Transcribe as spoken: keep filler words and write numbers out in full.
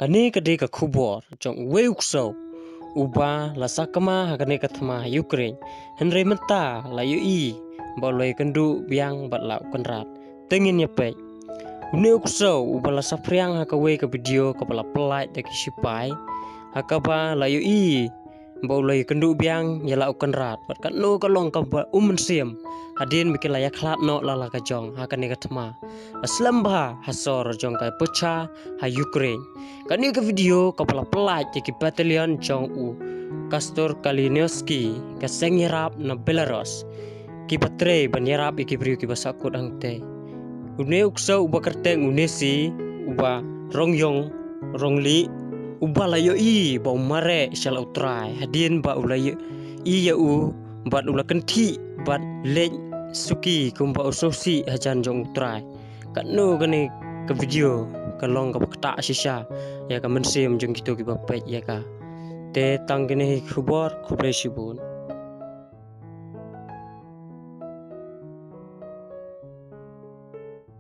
Kani kadi ka khubor jong weukso uba la sakama hakane kathma Ukraine henry menta la yu i boloi kendu biang bat lau kenrat tengin nyepe uneukso uba la sapriang hakawe ka video kapala pelai de kisipai hakaba la yu i boloi kendu biang ya lau kenrat bat kan no kalong ka umen siam hadin mikila ya khlat no la la ka jong hakane kathma aslamba hasor jong kai pucha ha Ukraine kani ka video kapala pelai de ki batalion jong u Kastor Kalinowski ka sengyarap na Belarus ki patre banyarap iki brio ki basakut angte une uksa uba kerteng unesi uba rongyong rongli uba layo i ba umare shala utrai hadin ba ulay i ya u bat ula kenti bat leng suki kumba usosi hajan jong utrai kanu gani ke video kalong ka kata sisa ya ka mensim jong gitu ki bapet ya ka te tang gini khubor khubre sibun